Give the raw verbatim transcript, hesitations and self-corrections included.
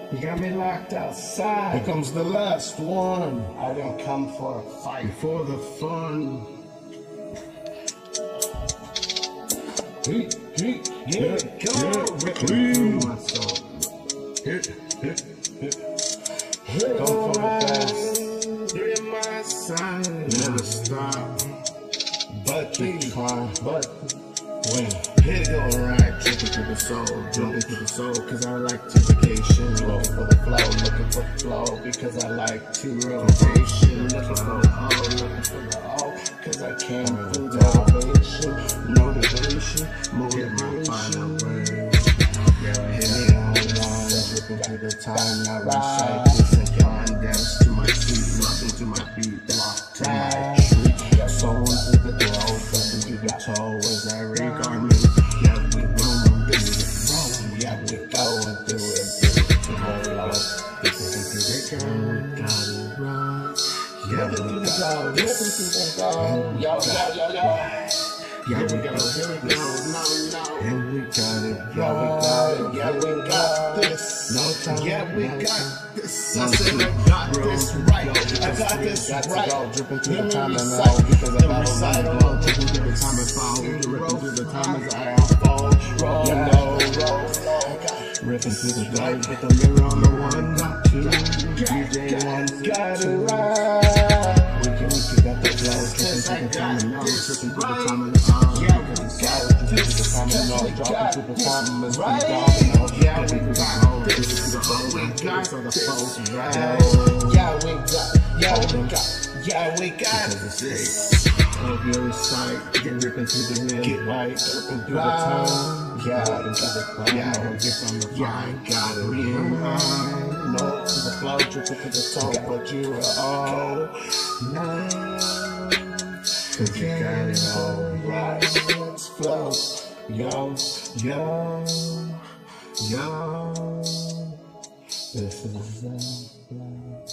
You got me locked outside. Here comes the last one. I didn't come for a fight. Before the fun. Hey, hey, Yeah, yeah, go. yeah, Ripping through my soul. Hit, hit, hit. Come for the best. You're in my side. Never stop. But keep climb. But Win. hit it go right, tripping through the soul, jumping through the soul, cause I like to vacation. Looking for the flow, looking for the flow, because I like to rotation. Looking for the O, looking for the O, cause I came through motivation, motivation, motivation. Hit me on line, ripping through the time, I recite this and count dance to my feet, rocking to my beat, locked to my treat. Sewing through the throat, flipping through the toe as I regarment. Yeah, we roam, this is wrong. Yeah, we going through it, through it, through it. This is the record, we got it right. Yeah, we got this. Yo, yo, yo, yo. Yeah, we go, here we go, no, no. And we got it, Yeah, we got it, yeah, we got this. No time, Yeah, we no got time. this. No I said I time. got this right. I got this Got to right. go, dripping through Let the me time and recite now because I the battle recital. on the dripping through the time and fall, dripping through the time as I unfold. Roll, You roll, know, roll, roll. ripping through the dark with the mirror on the one, two, D J one, Got two. it right. We can, we can got the flow, dripping through the time and now, dripping through the time and all. Yeah, Because it's got all dripping this. through the time and all, We dropping got through the this time and it's right. down and all. Yeah, we Dripping through the got hole, this. dripping through the hole, We got so the this folks right. right. Yeah, we got, yeah, we got, yeah, we got Because it's this. of your sight, get ripping through the hill, Get right, ripping through the time, Yeah, ripping through the cloud, yeah, get on the yeah, fire, got it. rewind, no, to the flow, dripping to the toe, but you are all nice, cause you got it all right, let's flow, yo, yo, yo, this is the flow.